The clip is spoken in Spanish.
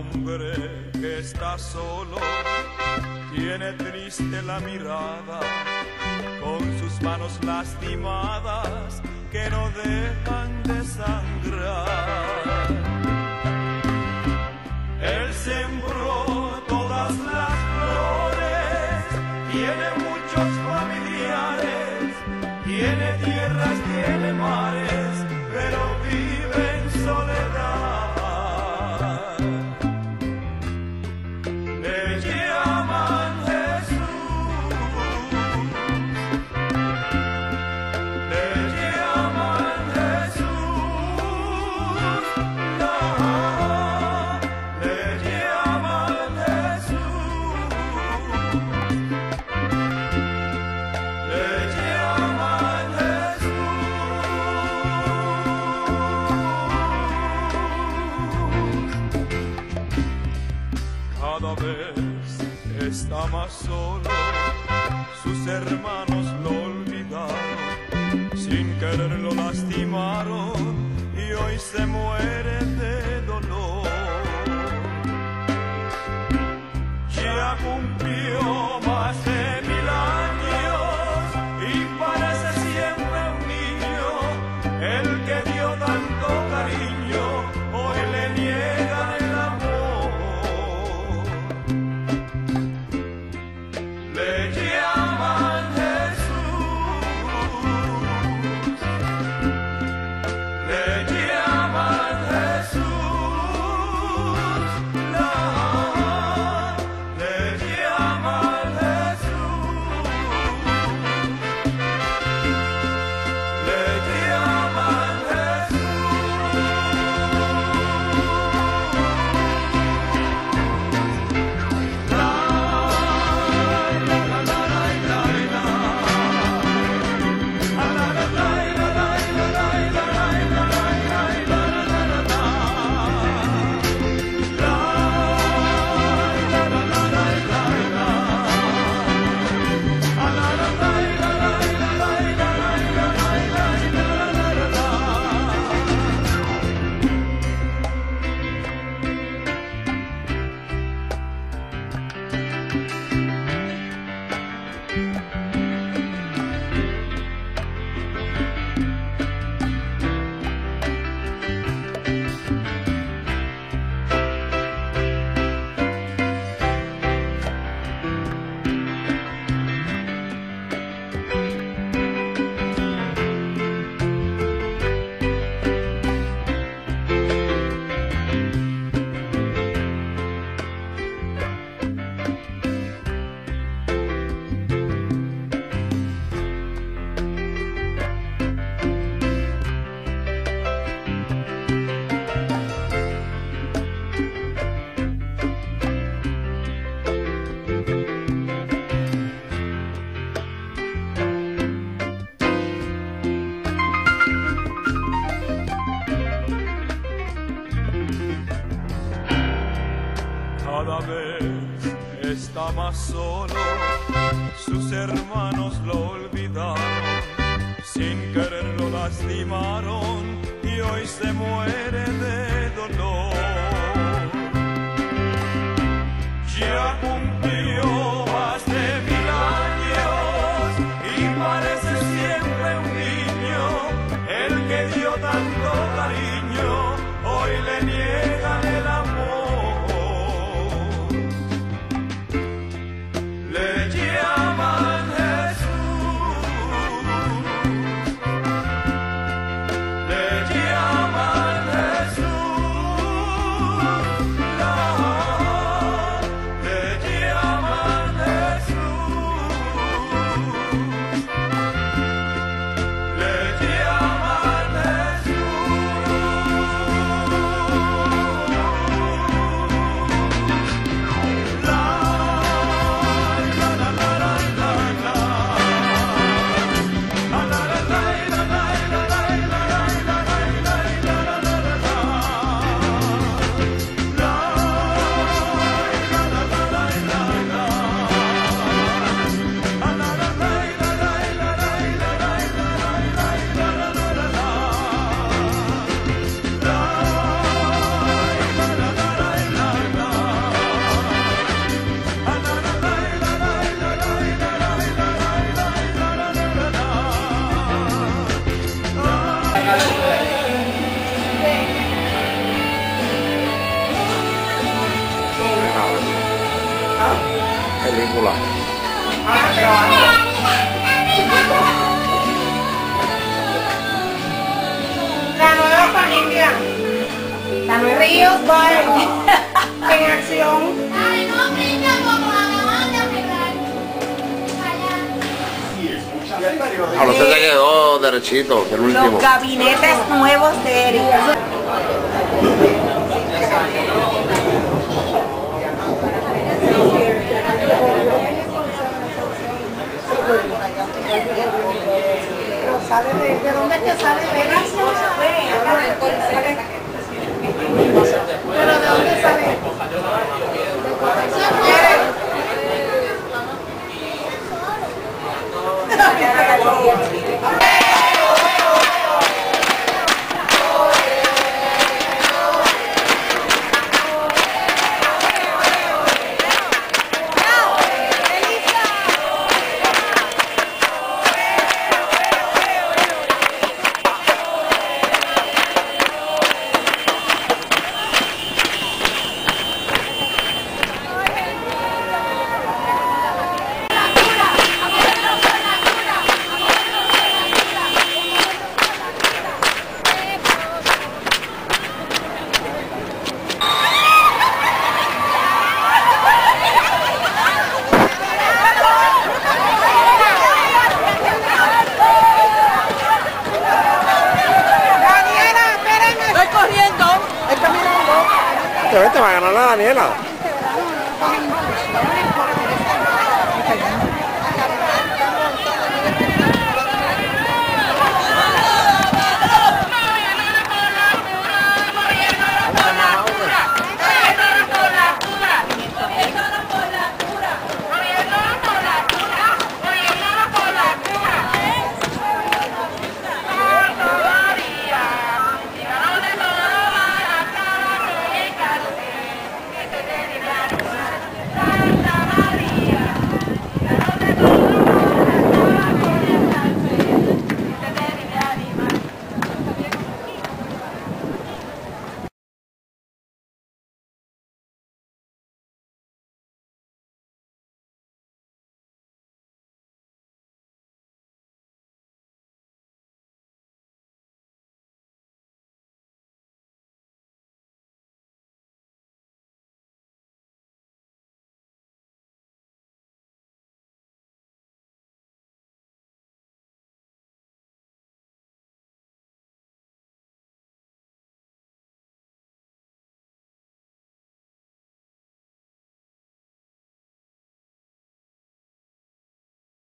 hombre que está solo, tiene triste la mirada, con sus manos lastimadas que no dejan de sangrar. Él sembró todas las flores, tiene muchos familiares, tiene tierras, tiene mares, pero vive en soledad. Le llaman Jesús, le llaman Jesús, no, le llaman Jesús, le llaman Jesús. Cada vez está más solo, sus hermanos lo olvidaron, sin querer lo lastimaron y hoy se muere de dolor. Ya cumplió más de 1000 años y parece siempre un niño, el que dio tanto cariño, hoy le niegan el amor. Le llaman Jesús, le llaman Jesús, no, le llaman Jesús, le llaman cada vez está más solo, sus hermanos lo olvidaron, sin querer lo lastimaron y hoy se muere de dolor. Ya cumplió más de 1000 años y parece siempre un niño, el que dio tanto cariño, hoy le niegan el amor. Le llaman Jesús, le llaman Jesús, película. La nueva familia. La nueva Ríos va en acción. A usted se quedó derechito, que el último. Los gabinetes nuevos de Erika. ¿De dónde es que sale Vegas? ¿Pero de dónde sale? Te va a ganar la Daniela.